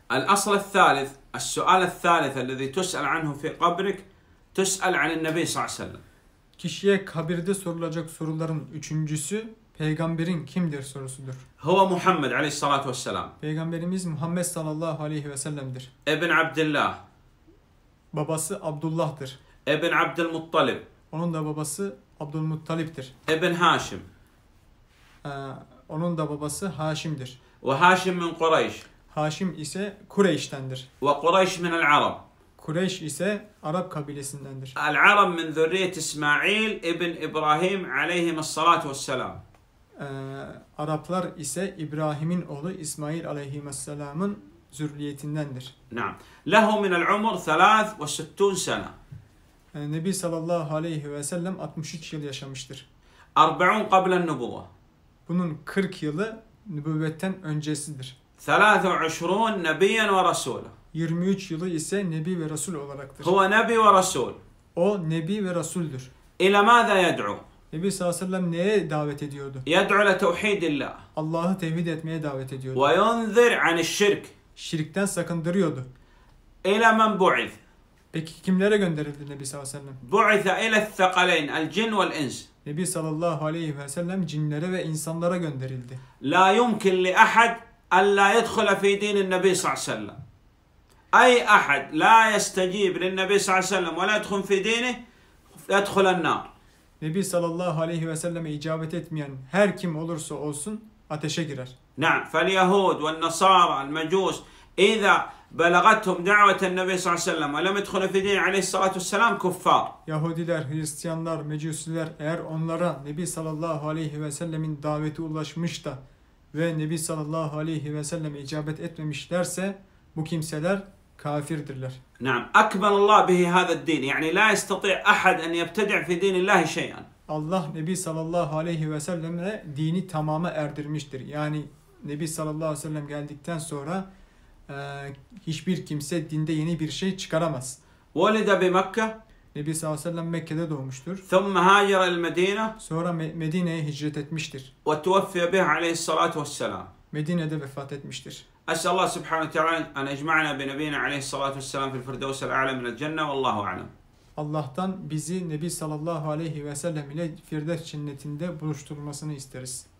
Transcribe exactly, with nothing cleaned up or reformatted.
الأصل الثالث السؤال الثالث الذي تسأل عنه في قبرك تسأل عن النبي صلى الله عليه وسلم. Kişiye kabirde sorulacak soruların üçüncüsü peygamberin kimdir sorusudur. هو محمد عليه الصلاة والسلام. Peygamberimiz Muhammed sallallahu aleyhi ve sellem'dir. ابن عبد الله. Babası Abdullah'dır. ابن عبد المطلب. Onun da babası Abdülmuttalip'tir. ابن هاشم. Ee, onun da babası Haşim'dir. وهاشم من قريش. Haşim ise Kureyş'tendir. وقريش من العرب. Kureyş ise Arap kabilesindendir. العرب من ذرية إسماعيل ابن إبراهيم عليهم الصلاة والسلام. Ee, Araplar ise İbrahim'in oğlu İsmail aleyhisselamın zürriyetindendir. نعم. له من العمر ثلاث وستون سنة. Ee, Nebi sallallahu aleyhi ve sellem altmış üç yıl yaşamıştır. أربعون قبل النبوة. Bunun kırk yılı nübüvvetten öncesidir. ثلاث وعشرون نبيا ورسولا. yirmi üç yılı ise Nebi ve Resul olaraktır. هو نبي ورسول. O Nebi ve Resul'dür. إلى ماذا يدعو؟ Nebi sallallahu aleyhi ve sellem neye davet ediyordu? يدعو لتوحيد الله. Allah'ı tevhid etmeye davet ediyordu. وينذر عن الشرك. Şirkten sakındırıyordu. إلى من بعث؟ Peki kimlere gönderildi Nebi sallallahu aleyhi ve sellem? بعث إلى الثقلين الجن والإنس. Nebi sallallahu aleyhi ve sellem cinlere ve insanlara gönderildi. لا يمكن لأحد ألا يدخل في دين النبي صلى الله عليه وسلم. أي أحد لا يستجيب للنبي صلى الله عليه وسلم ولا يدخل في دينه يدخل النار. Nebi sallallahu aleyhi ve selleme icabet etmeyen her kim olursa olsun ateşe girer. نعم فاليهود والنصارى المجوس إذا بلغتهم دعوة النبي صلى الله عليه وسلم ولم يدخلوا في دين عليه الصلاة والسلام كفار. Yahudiler, Hristiyanlar, Mecusiler eğer onlara Nebi sallallahu aleyhi ve sellemin daveti ulaşmış da ve Nebi sallallahu aleyhi ve selleme icabet etmemişlerse bu kimseler kafirdirler. نعم أكمل الله به هذا الدين يعني لا يستطيع أحد أن يبتدع في دين الله شيئا. Allah Nebi sallallahu aleyhi ve sellem'e dini tamama erdirmiştir. Yani Nebi sallallahu aleyhi ve sellem geldikten sonra e, hiçbir kimse dinde yeni bir şey çıkaramaz. ولد بمكة. Nebi sallallahu aleyhi ve sellem Mekke'de doğmuştur. ثم هاجر المدينة. Sonra Medine'ye hicret etmiştir. وتوفي به عليه الصلاة والسلام. Medine'de vefat etmiştir. أسأل الله سبحانه وتعالى أن يجمعنا بنبينا عليه الصلاة والسلام في الفردوس الأعلى من الجنة والله أعلم. Allah'tan bizi Nebi sallallahu aleyhi ve sellem ile Firdevs cennetinde buluşturulmasını isteriz.